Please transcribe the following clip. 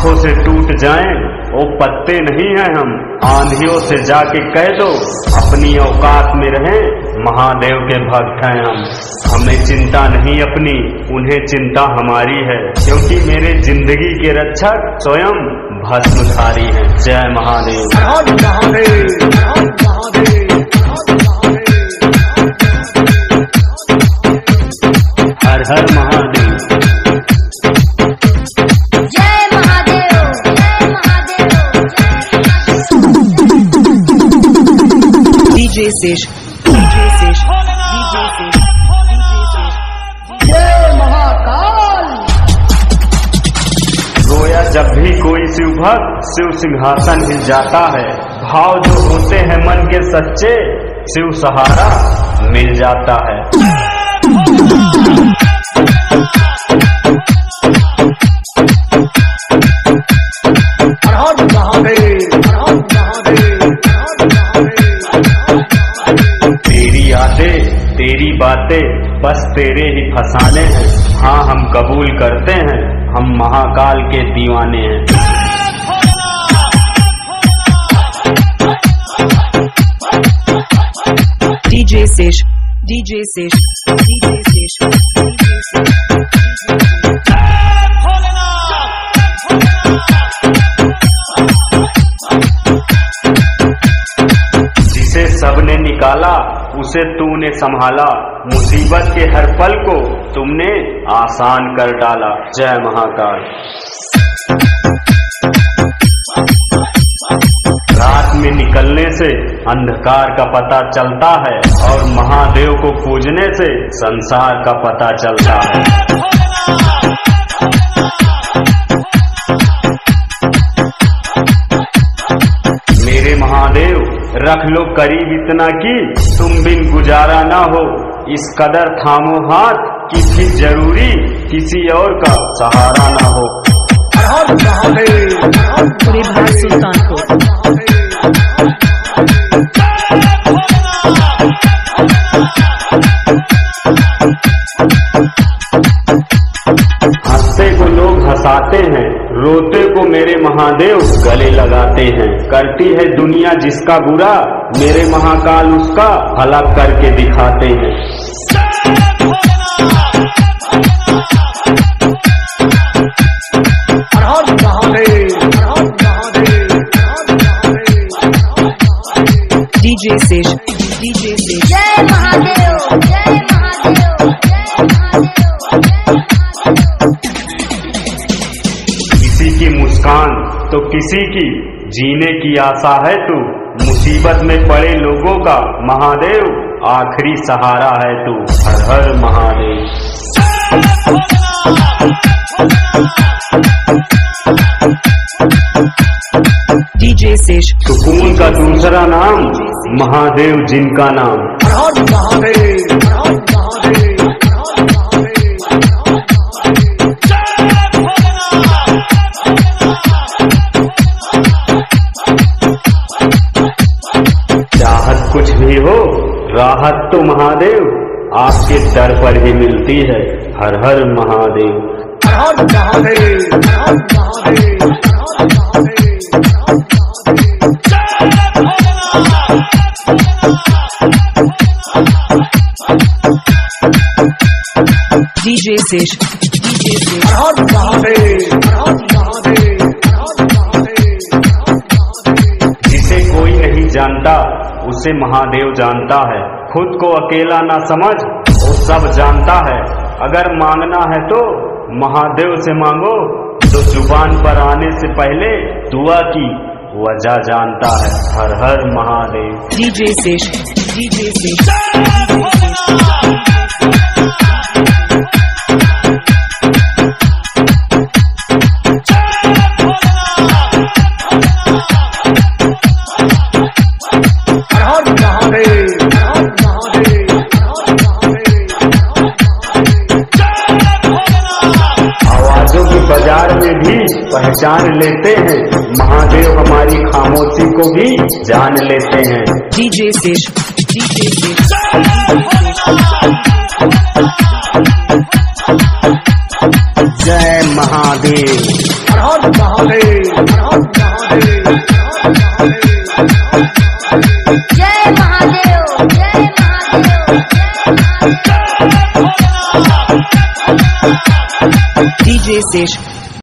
आंखों से टूट जाएं वो पत्ते नहीं हैं हम। आंधियों से जाके कह दो अपनी औकात में रहें, महादेव के भक्त हैं हम। हमें चिंता नहीं अपनी, उन्हें चिंता हमारी है, क्योंकि मेरे जिंदगी के रक्षक स्वयं भस्मधारी हैं। जय महादेव। हर हर Mahadev. DJ Sesh, DJ Sesh, DJ Sesh, जय महाकाल। रोया जब भी कोई शिव भक्त, शिव सिंहासन हिल जाता है। भाव जो होते हैं मन के सच्चे, शिव सहारा मिल जाता है। तेरी यादें तेरी बातें बस तेरे ही फसाने हैं। हाँ हम कबूल करते हैं, हम महाकाल के दीवाने हैं। DJ Sesh, DJ Sesh, DJ Sesh, DJ Sesh. जिसे सबने निकाला उसे तूने संभाला, मुसीबत के हर पल को तुमने आसान कर डाला। जय महाकाल। रात में निकलने से अंधकार का पता चलता है, और महादेव को पूजने से संसार का पता चलता है। मेरे महादेव रख लो करीब इतना कि तुम बिन गुजारा ना हो। इस कदर थामो हाथ कि फिर जरूरी किसी और का सहारा ना हो। पूरे भारत सुल्तानपुर। हंसते को लोग हंसाते हैं, रोते को मेरे महादेव गले लगाते हैं। करती है दुनिया जिसका बुरा, मेरे महाकाल उसका भला करके दिखाते हैं। DJ Sesh, DJ Sesh. जय महादेव, जय महादेव, जय महादेव। किसी की मुस्कान तो किसी की जीने की आशा है तू। मुसीबत में पड़े लोगों का महादेव आखिरी सहारा है तू। हर हर महादेव। DJ Sesh. सुकून का दूसरा नाम महादेव जिनका नाम। चाहत कुछ भी हो, राहत तो महादेव आपके दर पर ही मिलती है। हर हर Mahadev. DJ Sesh, DJ Sesh. जिसे कोई नहीं जानता उसे महादेव जानता है। खुद को अकेला ना समझ, वो सब जानता है। अगर मांगना है तो महादेव से मांगो, जो जुबान पर आने से पहले दुआ की वजह जानता है। हर हर Mahadev. DJ Sesh, DJ Sesh. आवाजों की बाजार में भी पहचान लेते हैं, महादेव हमारी खामोशी को भी जान लेते हैं। DJ Sesh, DJ Sesh. जय महादेव। जय महादेव जय महादेव जय महादेव। DJ Sesh